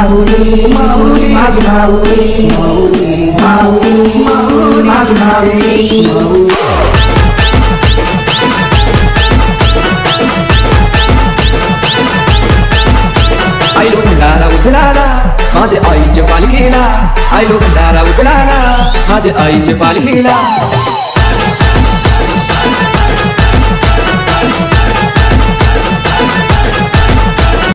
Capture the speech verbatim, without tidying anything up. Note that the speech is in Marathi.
माऊली माऊली माझी माऊली माऊली माऊली माऊली माझी माऊली आईलो भंडारा उतराला माझे आईचे पालखीला आईलो भंडारा उतराला माझे आईचे पालखीला